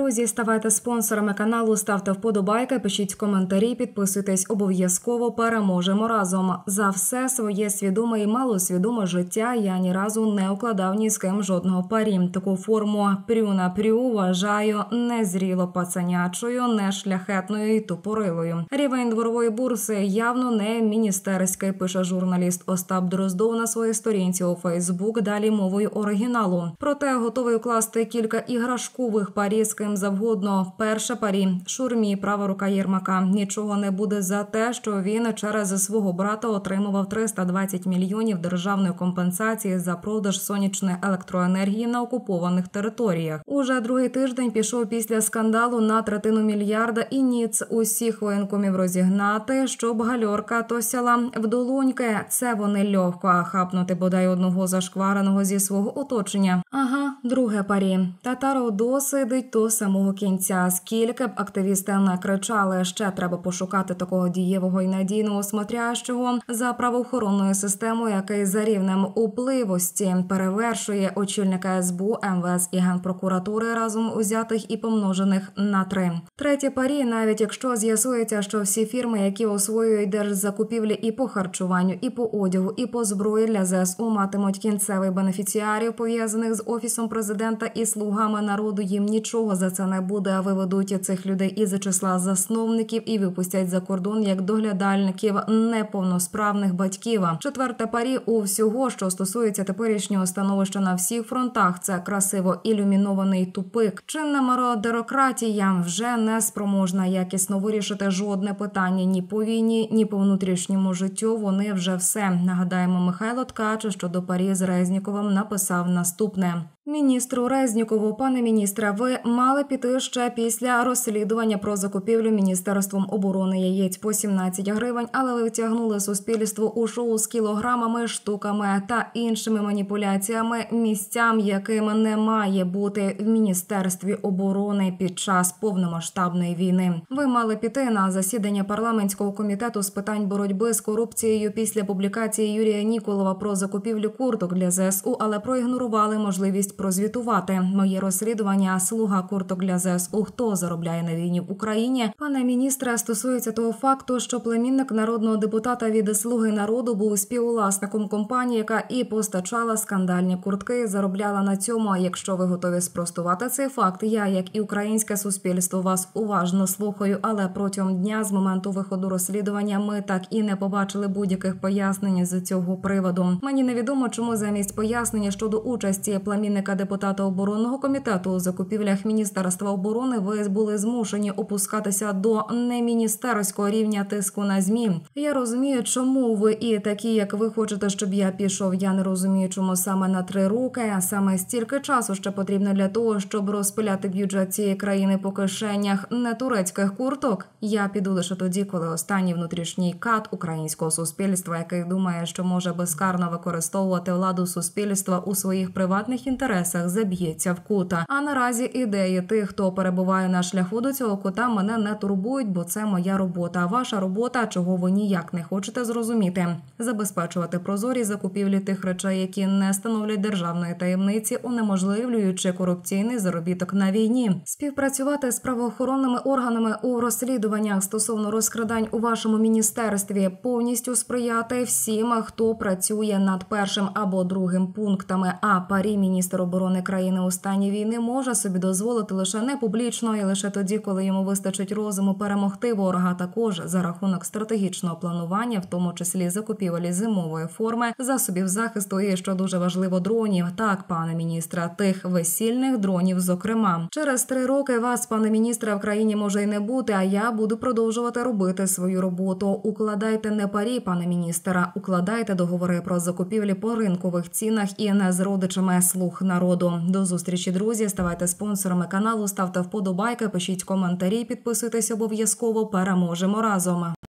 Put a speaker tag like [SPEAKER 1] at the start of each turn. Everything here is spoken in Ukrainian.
[SPEAKER 1] Друзі, ставайте спонсорами каналу, ставте вподобайки, пишіть коментарі, підписуйтесь обов'язково, переможемо разом. За все своє свідоме і малосвідоме життя я ні разу не укладав ні з ким жодного парі. Таку форму прю на прю вважаю незріло пацанячою, не шляхетною і тупорилою. Рівень дворової бурси явно не міністерський, пише журналіст Остап Дроздов на своїй сторінці у Фейсбук, далі мовою оригіналу. Проте готовий укласти кілька іграшкових парі з ким завгодно. Перше парі – Шурмі, права рука Єрмака. Нічого не буде за те, що він через свого брата отримував 320 мільйонів державної компенсації за продаж сонячної електроенергії на окупованих територіях. Уже другий тиждень пішов після скандалу на третину мільярда і ніц усіх воєнкомів розігнати, щоб гальорка тосяла в долоньки. Це вони легко, а хапнути бодай одного зашквареного зі свого оточення. Ага, друге парі. Татаров досидить до самого кінця. Скільки б активісти не кричали, ще треба пошукати такого дієвого і надійного смотрящого за правоохоронною системою, який за рівнем впливості перевершує очільника СБУ, МВС і Генпрокуратури разом узятих і помножених на 3. Третє парі, навіть якщо з'ясується, що всі фірми, які освоюють держзакупівлі і по харчуванню, і по одягу, і по зброї для ЗСУ, матимуть кінцевих бенефіціарів, пов'язаних з Офісом президента і слугами народу, їм нічого за це не буде, а виведуть цих людей із числа засновників і випустять за кордон як доглядальників неповносправних батьків. Четверте парі у всього, що стосується теперішнього становища на всіх фронтах, це красиво ілюмінований тупик. Чинна мародерократія вже не спроможна якісно вирішити жодне питання ні по війні, ні по внутрішньому життю. Вони вже все. Нагадаємо, Михайло Ткач щодо парі з Резніковим написав наступне. Міністру Резнікову: пане міністре, ви мали піти ще після розслідування про закупівлю Міністерством оборони яєць по 17 гривень, але ви втягнули суспільство у шоу з кілограмами, штуками та іншими маніпуляціями, місцям, яким не має бути в Міністерстві оборони під час повномасштабної війни. Ви мали піти на засідання парламентського комітету з питань боротьби з корупцією після публікації Юрія Ніколова про закупівлю курток для ЗСУ, але проігнорували можливість прозвітувати. Моє розслідування «Слуга курток для ЗСУ. Хто заробляє на війні в Україні?» Пане міністре, стосується того факту, що племінник народного депутата від «Слуги народу» був співвласником компанії, яка і постачала скандальні куртки, заробляла на цьому. А якщо ви готові спростувати цей факт, я, як і українське суспільство, вас уважно слухаю, але протягом дня з моменту виходу розслідування ми так і не побачили будь-яких пояснень з цього приводу. Мені невідомо, чому замість пояснення щодо участі племінника депутата оборонного комітету у закупівлях Міністерства оборони ви були змушені опускатися до неміністерського рівня тиску на ЗМІ. Я розумію, чому ви і такі, як ви, хочете, щоб я пішов. Я не розумію, чому саме на 3 роки, а саме стільки часу ще потрібно для того, щоб розпиляти бюджет цієї країни по кишенях не турецьких курток. Я піду лише тоді, коли останній внутрішній кат українського суспільства, який думає, що може безкарно використовувати владу суспільства у своїх приватних інтересах, заб'ється в кута. А наразі ідеї тих, хто перебуває на шляху до цього кута, мене не турбують, бо це моя робота. А ваша робота, чого ви ніяк не хочете зрозуміти – забезпечувати прозорі закупівлі тих речей, які не становлять державної таємниці, унеможливлюючи корупційний заробіток на війні. Співпрацювати з правоохоронними органами у розслідуваннях стосовно розкрадань у вашому міністерстві, повністю сприяти всім, хто працює над першим або другим пунктами. А парі міністр оборони країни у стані війни може собі дозволити лише не публічно і лише тоді, коли йому вистачить розуму перемогти ворога, також за рахунок стратегічного планування, в тому числі закупівлі зимової форми, засобів захисту і, що дуже важливо, дронів. Так, пане міністре, тих весільних дронів, зокрема. Через 3 роки вас, пане міністре, в країні може й не бути, а я буду продовжувати робити свою роботу. Укладайте не парі, пане міністре, укладайте договори про закупівлі по ринкових цінах і не з родичами «Слуг народу». До зустрічі, друзі. Ставайте спонсорами каналу, ставте вподобайки, пишіть коментарі, підписуйтесь обов'язково. Переможемо разом.